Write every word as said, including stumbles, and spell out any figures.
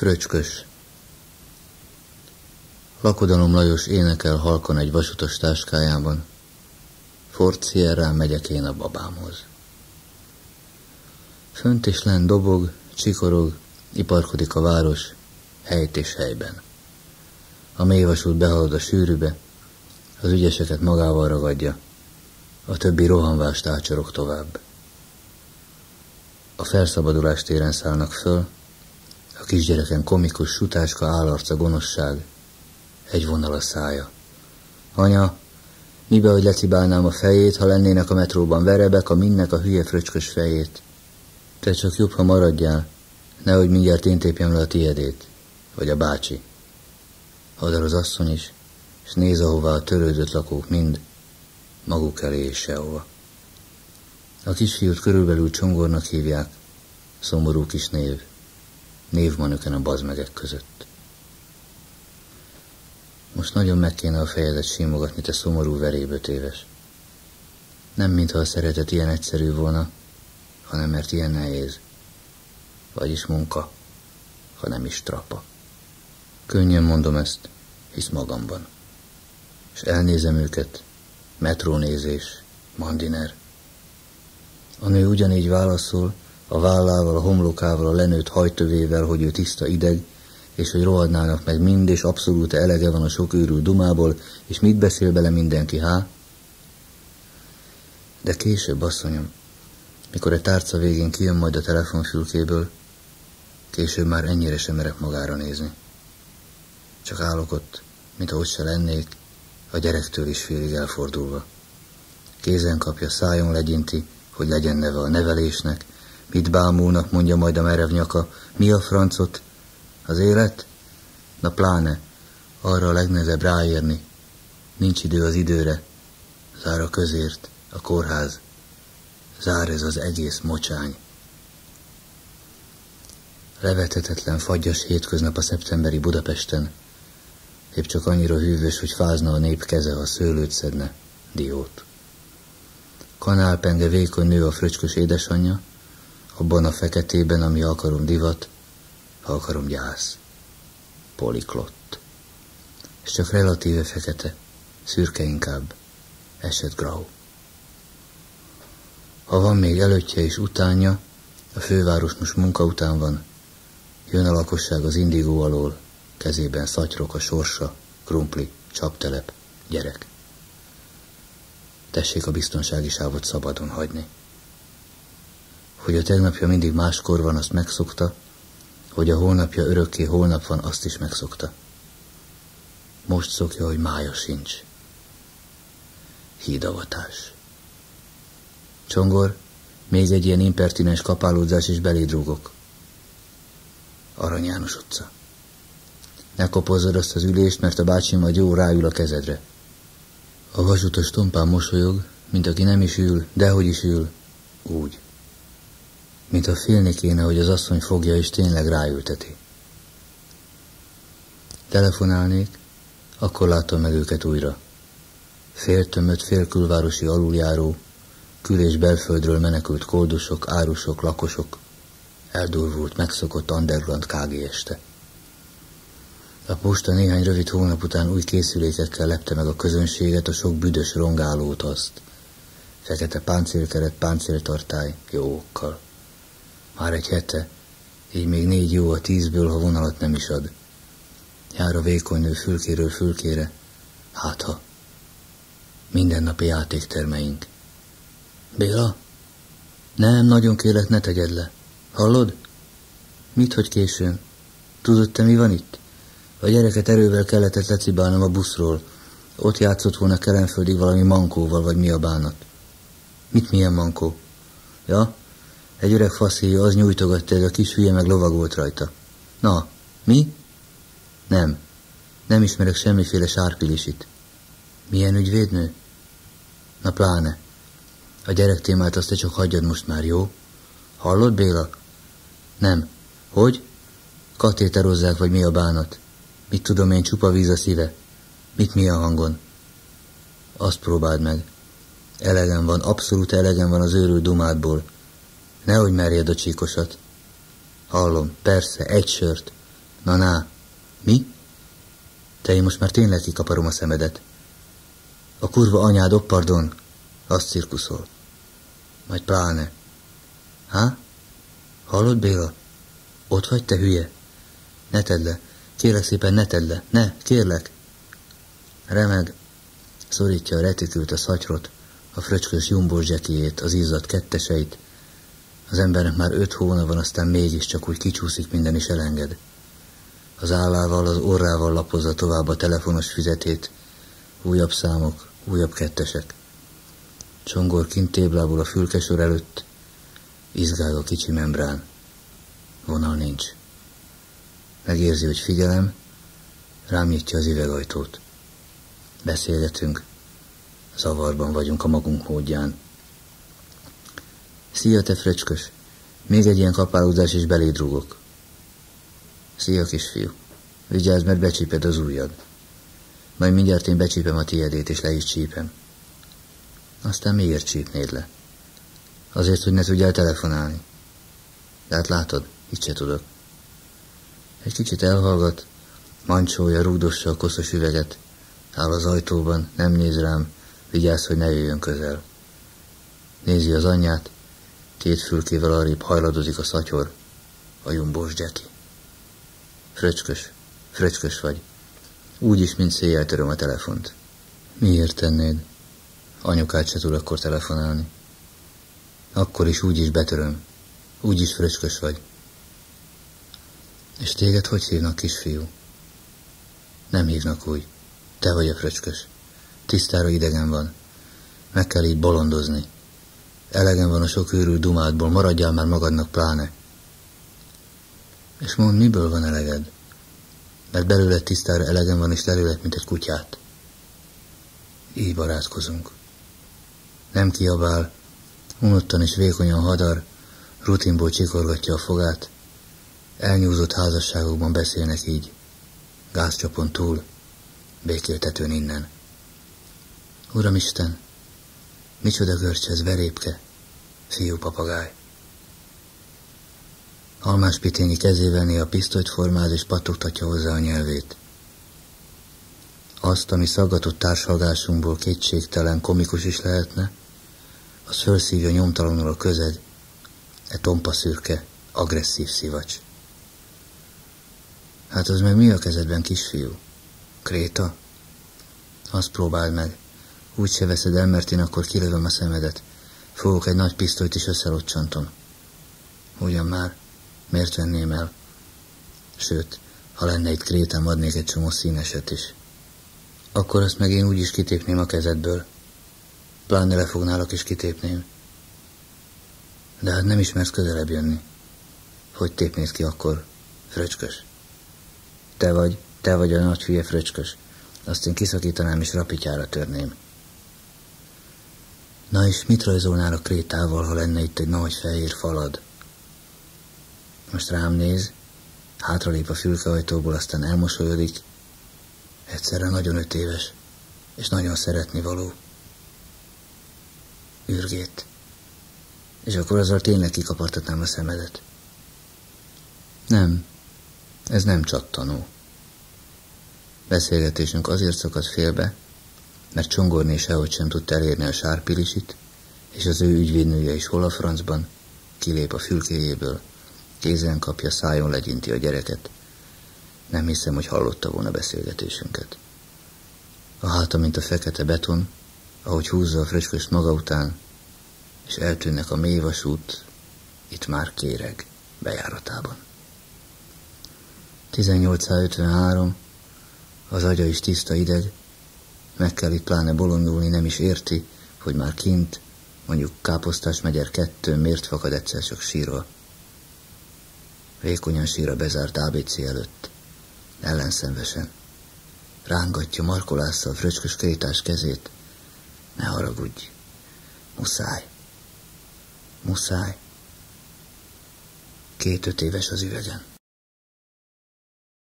Fröcskös. Lakodalom Lajos énekel halkan egy vasutas táskájában. Fort Sierrán megyek én a babámhoz. Fönt és lent dobog, csikorog, iparkodik a város, helyt és helyben. A mélyvasút behalad a sűrűbe, az ügyeseket magával ragadja, a többi rohanvást ácsorog tovább. A Felszabadulás téren szállnak föl, a kisgyereken komikus sutáska állarca gonoszság, egy vonal a szája. Anya, mibe, hogy lecibálnám a fejét, ha lennének a metróban verebek, a minnek a hülye fröcskös fejét. Te csak jobb, ha maradjál, nehogy mindjárt én tépjem le a tiedét, vagy a bácsi. Hadar az asszony is, és néz, ahová a törődött lakók mind, maguk elé és sehova. A kisfiút körülbelül Csongornak hívják, szomorú kis név, névmanöken a bazmegek között. Most nagyon meg kéne a fejedet simogatni, te szomorú verébötéves. Nem mintha a szeretet ilyen egyszerű volna, hanem mert ilyen nehéz. Vagyis munka, ha nem is trapa. Könnyen mondom ezt, hisz magamban. És elnézem őket, metrónézés, mandiner. A nő ugyanígy válaszol, a vállával, a homlokával, a lenőtt hajtövével, hogy ő tiszta ideg, és hogy rohadnának meg mind, és abszolút elege van a sok őrült dumából, és mit beszél bele mindenki, há? De később, asszonyom, mikor a tárca végén kijön majd a telefonfülkéből, később már ennyire sem merek magára nézni. Csak állok ott, mintha ott se lennék, a gyerektől is félig elfordulva. Kézen kapja, szájon legyinti, hogy legyen neve a nevelésnek, mit bámulnak, mondja majd a merev nyaka, mi a francot? Az élet? Na pláne, arra a legnehezebb ráérni. Nincs idő az időre. Zár a közért, a kórház. Zár ez az egész mocsány. Levethetetlen, fagyas hétköznap a szeptemberi Budapesten. Épp csak annyira hűvös, hogy fázna a nép keze, ha szőlőt szedne, diót. Kanálpenge vékony nő a fröcskös édesanyja, abban a feketében, ami akarom divat, ha akarom gyász. Poliklott. És csak relatíve fekete, szürke inkább, eset grau. Ha van még előttje és utánja, a főváros most munka után van, jön a lakosság az indigó alól, kezében szatyrok a sorsa, krumpli, csaptelep, gyerek. Tessék a biztonsági sávot szabadon hagyni. Hogy a tegnapja mindig máskor van, azt megszokta, hogy a holnapja örökké holnap van, azt is megszokta. Most szokja, hogy mája sincs. Hídavatás. Csongor, még egy ilyen impertinens kapálódzás és belédrúgok. Arany János utca. Ne kopozzad azt az ülést, mert a bácsi majd jó ráül a kezedre. A vasutas tompán mosolyog, mint aki nem is ül, dehogy is ül, úgy. Mintha félni kéne, hogy az asszony fogja és tényleg ráülteti. Telefonálnék, akkor látom meg őket újra. Féltömött, félkülvárosi aluljáró, kül- és belföldről menekült koldusok, árusok, lakosok, eldurvult, megszokott underground ká gé este. A posta néhány rövid hónap után új készülékekkel lepte meg a közönséget, a sok büdös rongálót azt. Fekete páncélkeret, páncéltartály, jó okkal. Már egy hete, így még négy jó a tízből, ha vonalat nem is ad. Jár a vékony nő fülkéről fülkére, hát ha. Mindennapi játéktermeink. Béla? Nem, nagyon kérlek, ne tegyed le. Hallod? Mit, hogy későn? Tudod te, mi van itt? A gyereket erővel kellett lecibálnom a buszról. Ott játszott volna Kelenföldig valami mankóval, vagy mi a bánat. Mit, milyen mankó? Ja? Egy öreg faszéja, az nyújtogatta, ez a kis hülye meg lovagolt rajta. Na, mi? Nem. Nem ismerek semmiféle sárpilisit. Milyen ügyvédnő? Na pláne. A gyerek témát azt te csak hagyjad most már, jó? Hallod, Béla? Nem. Hogy? Katéterozzák, vagy mi a bánat? Mit tudom én, csupa víz a szíve? Mit, mi a hangon? Azt próbáld meg. Elegem van, abszolút elegem van az őrült dumádból. Nehogy merjed a csíkosat. Hallom, persze, egy sört. Na, na, mi? Te, én most már tényleg kikaparom a szemedet. A kurva anyád, oh, pardon, azt cirkuszol. Majd pláne. Há? Hallod, Béla? Ott vagy, te hülye? Ne tedd le. Kérlek szépen, ne tedd le. Ne, kérlek. Remeg. Szorítja a retikült, a szatyrot, a fröcskös jumbos zsekijét, az izzadt ketteseit. Az embernek már öt hóna van, aztán mégis csak úgy kicsúszik minden is elenged. Az állával, az orrával lapozza tovább a telefonos füzetét. Újabb számok, újabb kettesek. Csongor kint téblából a fülkesor előtt. Izgág a kicsi membrán. Vonal nincs. Megérzi, hogy figyelem, rám nyitja az üvegajtót. Beszélgetünk. Zavarban vagyunk a magunk módján. Szia, te fröcskös! Még egy ilyen kapálódás és beléd rúgok. Szia, kisfiú! Vigyázz, mert becsíped az ujjad. Majd mindjárt én becsípem a tiedét, és le is csípem. Aztán miért csípnéd le? Azért, hogy ne tudjál telefonálni. De hát látod, itt se tudok. Egy kicsit elhallgat, mancsolja, rúgdossa a koszos üveget. Áll az ajtóban, nem néz rám, vigyázz, hogy ne jöjjön közel. Nézi az anyját, két fülkével arrébb hajladozik a szatyor, a jumbós Jackie. Fröcskös, fröcskös vagy. Úgyis, mint széjjel töröm a telefont. Miért tennéd? Anyukád se tud akkor telefonálni. Akkor is úgyis betöröm. Úgyis fröcskös vagy. És téged hogy hívnak, kisfiú? Nem hívnak úgy. Te vagy a fröcskös. Tisztára idegen van. Meg kell így bolondozni. Elegem van a sok őrült dumádból, maradjál már magadnak pláne. És mondd, miből van eleged? Mert belőled tisztára elegem van, és lelőlek, mint egy kutyát. Így barátkozunk. Nem kiabál, unottan és vékonyan hadar, rutinból csikorgatja a fogát. Elnyúzott házasságokban beszélnek így. Gázcsapon túl, békéltetőn innen. Uramisten, micsoda görcs ez, verépke, fiú papagáj. Almás Pitényi kezével néha pisztolyt formáz, és pattogtatja hozzá a nyelvét. Azt, ami szaggatott társalgásunkból kétségtelen komikus is lehetne, az fölszívja nyomtalanul a közeg, e tompa szürke, agresszív szivacs. Hát az meg mi a kezedben, kisfiú? Kréta? Azt próbáld meg. Úgy se veszed el, mert én akkor kilövöm a szemedet. Fogok egy nagy pisztolyt is összeloccsantom. Ugyan már, miért venném el? Sőt, ha lenne itt krétám, adnék egy csomó színeset is. Akkor azt meg én úgy is kitépném a kezedből. Pláne lefognálok és kitépném. De hát nem ismersz közelebb jönni. Hogy tépnéd ki akkor, fröcskös? Te vagy, te vagy a nagy hülye fröcskös. Azt én kiszakítanám és rapityára törném. Na és mit rajzolnál a krétával, ha lenne itt egy nagy fehér falad? Most rám néz, hátralép a fülkeajtóból, aztán elmosolyodik. Egyszerre nagyon öt éves, és nagyon szeretni való. Ürgét. És akkor azzal tényleg kikapartatnám a szemedet. Nem, ez nem csattanó. Beszélgetésünk azért szakadt félbe, mert Csongorné sehogy sem tudta elérni a sárpilisit, és az ő ügyvédnője is hol a francban, kilép a fülkéjéből, kézen kapja, szájon legyinti a gyereket. Nem hiszem, hogy hallotta volna beszélgetésünket. A háta, mint a fekete beton, ahogy húzza a fröcsköst maga után, és eltűnnek a mély vasút, itt már Kéreg bejáratában. tizennyolcszázötvenhárom, az agya is tiszta ideg, meg kell itt pláne bolondulni, nem is érti, hogy már kint, mondjuk Káposztás megyer kettő, miért fakad egyszer csak sírva. Vékonyan sír a bezárt á bé cé előtt, ellenszenvesen. Rángatja, markolásza a fröcskös krétás kezét. Ne haragudj, muszáj, muszáj. Két öt éves az üvegen.